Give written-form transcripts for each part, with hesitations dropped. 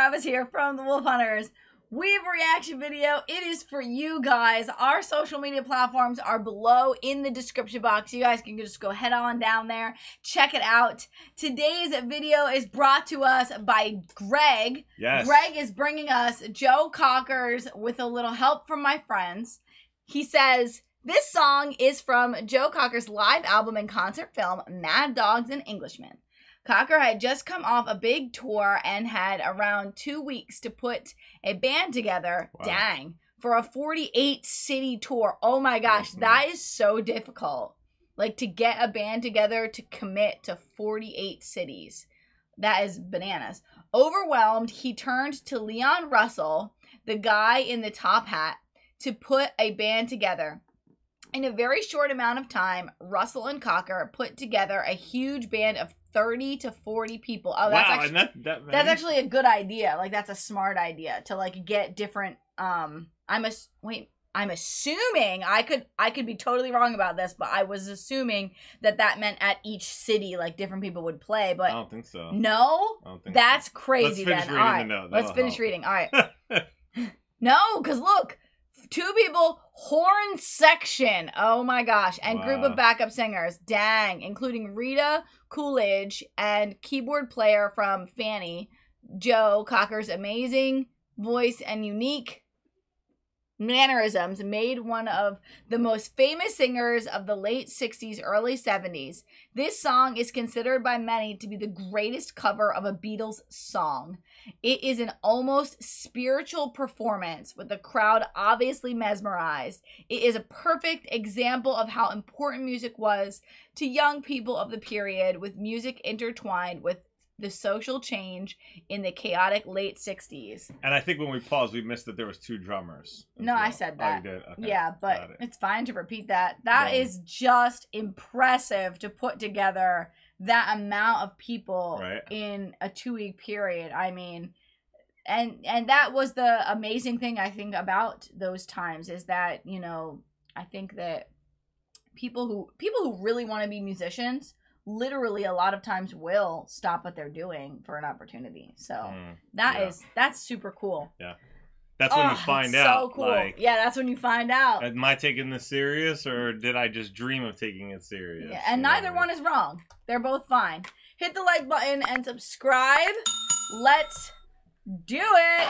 Travis here from the Wolf Hunters. We have a reaction video. It is for you guys. Our social media platforms are below in the description box. You guys can just go head on down there, check it out. Today's video is brought to us by Greg. Yes. Greg is bringing us Joe Cocker's With a Little Help from My Friends. He says, this song is from Joe Cocker's live album and concert film, Mad Dogs and Englishmen. Cocker had just come off a big tour and had around 2 weeks to put a band together. Wow. Dang. For a 48-city tour. Oh my gosh, that is so difficult. Like, to get a band together to commit to 48 cities. That is bananas. Overwhelmed, he turned to Leon Russell, the guy in the top hat, to put a band together. In a very short amount of time, Russell and Cocker put together a huge band of 30 to 40 people. Oh, that's wow, actually, that's actually a good idea. Like, that's a smart idea to like get different. I'm assuming I could be totally wrong about this, but I was assuming that meant at each city like different people would play. But I don't think so. No, I don't think that's so. Crazy. Let's then. All right, let's finish reading. All right. No, because look. 2 people, horn section. Oh my gosh. And wow. Group of backup singers. Dang. Including Rita Coolidge and keyboard player from Fanny. Joe Cocker's amazing voice and unique mannerisms made one of the most famous singers of the late 60s, early 70s. This song is considered by many to be the greatest cover of a Beatles song. It is an almost spiritual performance with the crowd obviously mesmerized. It is a perfect example of how important music was to young people of the period, with music intertwined with the social change in the chaotic late 60s. And I think when we paused, we missed that there was 2 drummers. No, well. I said that. Oh, you did? Okay. Yeah, but it's fine to repeat that. That is just impressive to put together that amount of people in a 2-week period. I mean, and that was the amazing thing I think about those times is that, you know, I think that people who really want to be musicians literally a lot of times will stop what they're doing for an opportunity. So that's super cool. Yeah. That's when you find out. So cool. Like, yeah, that's when you find out. Am I taking this serious or did I just dream of taking it serious? Yeah, and neither one is wrong. They're both fine. Hit the like button and subscribe. Let's do it.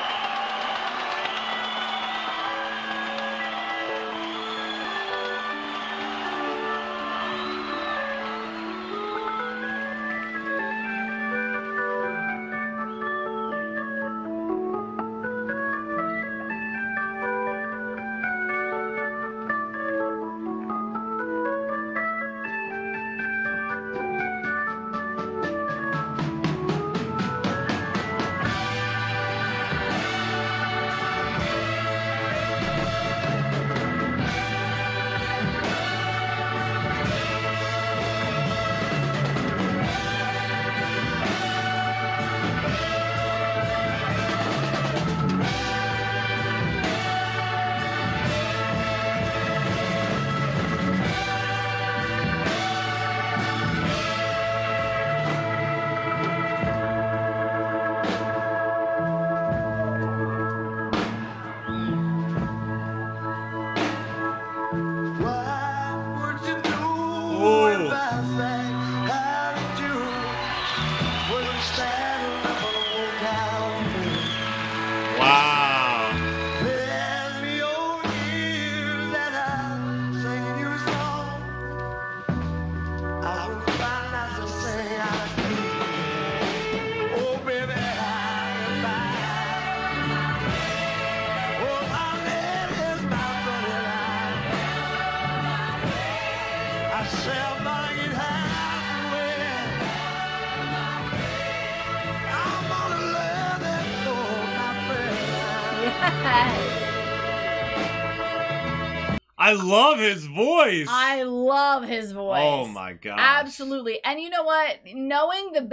I love his voice. I love his voice. Oh my god. Absolutely. And you know what? Knowing the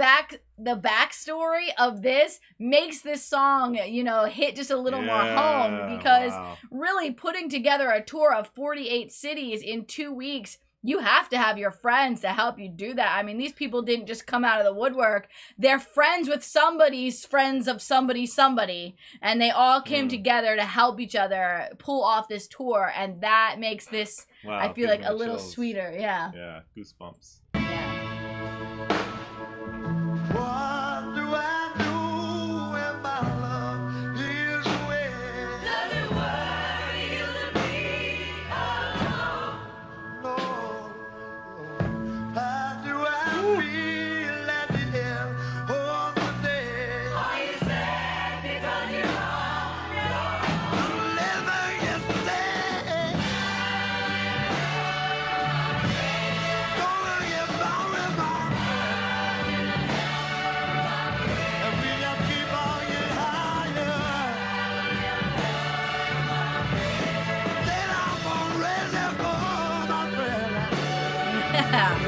backstory of this makes this song, you know, hit just a little more home, because really putting together a tour of 48 cities in 2 weeks you have to have your friends to help you do that. I mean, these people didn't just come out of the woodwork. They're friends with somebody's friends of somebody, and they all came together to help each other pull off this tour, and that makes this, Wow, I feel like, a little chills. sweeter. Yeah. Yeah, goosebumps. Yeah. What do I do when my love is away? Doesn't worry you to be alone. No. How do I feel at the end of the day? Are you sad because you're on your own? I'm living yesterday. Gonna get by with my and we just keep on getting higher. Then I'm gonna raise it for my friend. Yeah.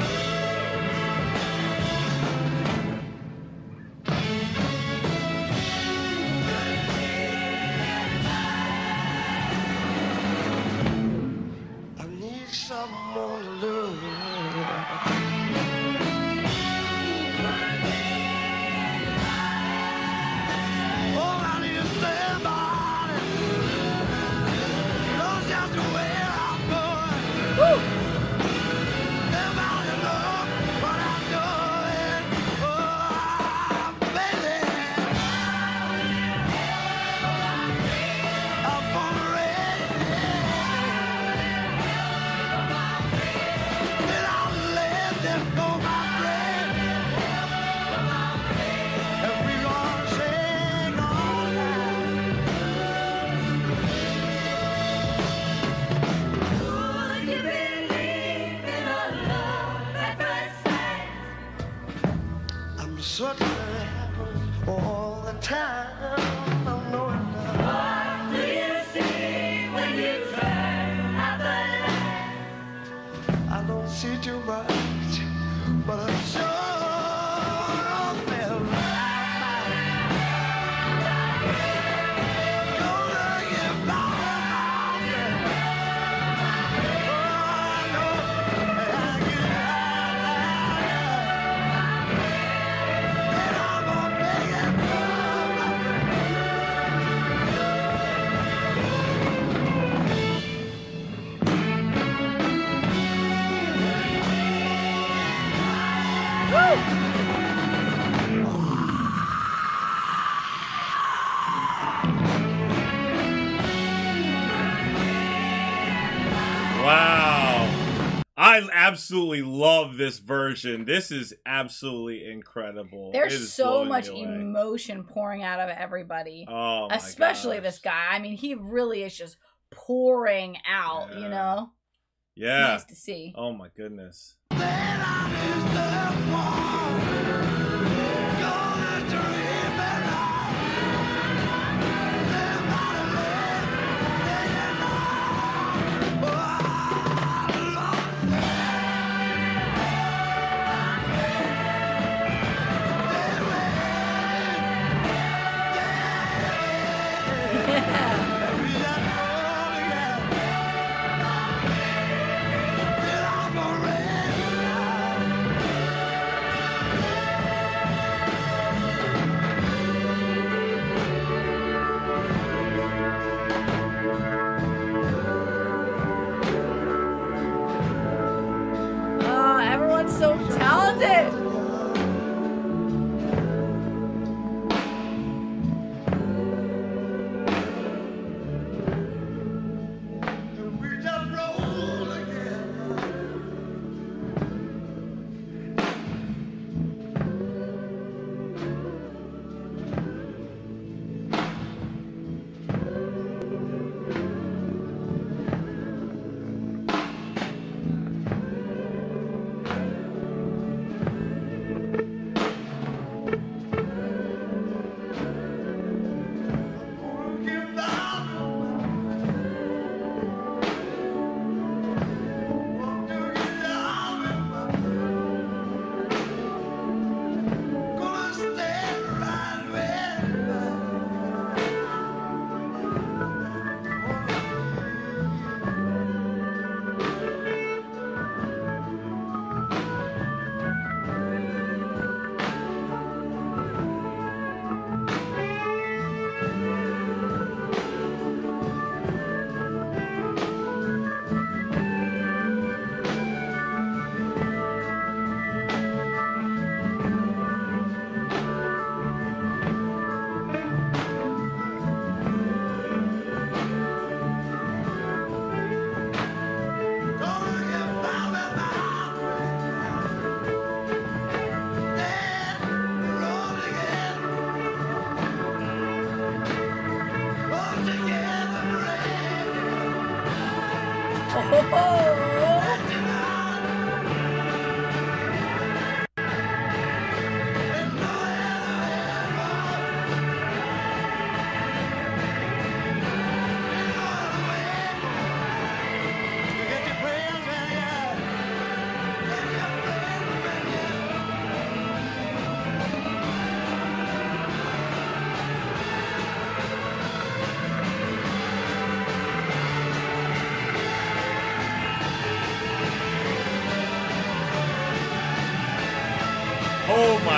I need someone to love. Oh, I need to stand by it. Knows just where I'm going. Nobody knows what I'm doing. Oh, baby, I'm gonna raise it. Then I'll let them go my friend. And we gonna sing all night. Would you believe in a love at first sight? I'm certain it happens all the time. I know it does. What do you see when you turn out the light? I don't see too much, but I'm sure feel right. Gonna get by with my friend. Oh, I know that I get high, and I'm gonna make it for my friend. Wow. I absolutely love this version. This is absolutely incredible. It There's is so blowing much me away. emotion pouring out of everybody. Oh my Especially gosh. this guy. I mean, he really is just pouring out, you Yeah. know? Yeah. Nice to see. Oh my goodness. Then I is the one gonna dream it all. Everybody live, yeah, you know. Oh, I love Yeah. and we just roll together. Then I'm gonna raise it.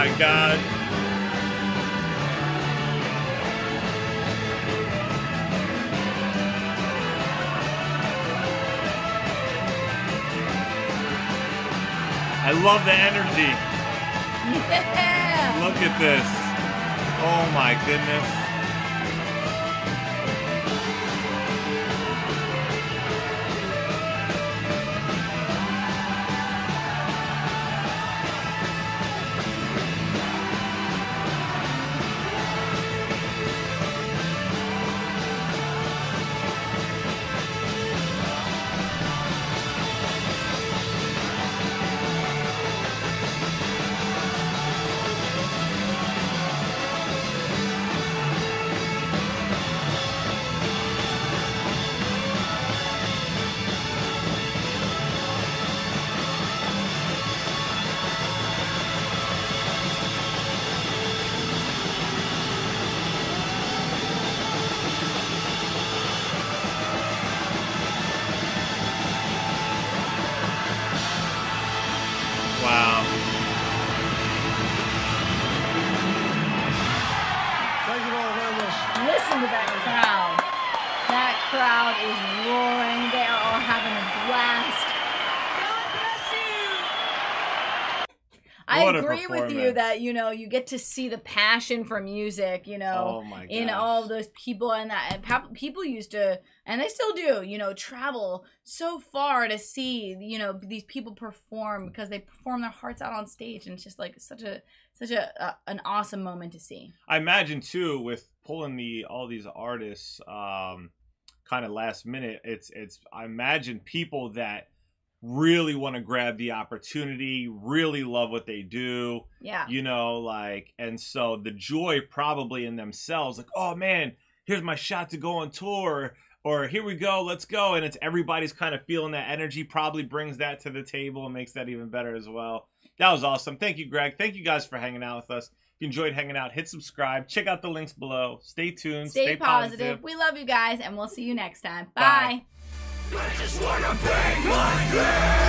my God. I love the energy. Yeah. Look at this. Oh my goodness. Wow. Thank you all very much. Listen to that crowd. That crowd is roaring. They are all having a blast. I What a agree with you performance. that, you know, you get to see the passion for music, you know, Oh my in gosh. all of those people, and that and people used to, and they still do, you know, travel so far to see, you know, these people perform because they perform their hearts out on stage, and it's just like such a an awesome moment to see. I imagine too, with pulling all these artists kind of last minute, it's I imagine people that really want to grab the opportunity, really love what they do, Yeah. you know, like, and so the joy probably in themselves, like, oh man, here's my shot to go on tour, or here we go, let's go, and it's everybody's kind of feeling that energy, probably brings that to the table and makes that even better as well. That was awesome. Thank you, Greg. Thank you guys for hanging out with us. If you enjoyed hanging out, hit subscribe, check out the links below, stay tuned, Stay positive. We love you guys, and we'll see you next time. Bye. Bye. I just wanna bang my dream.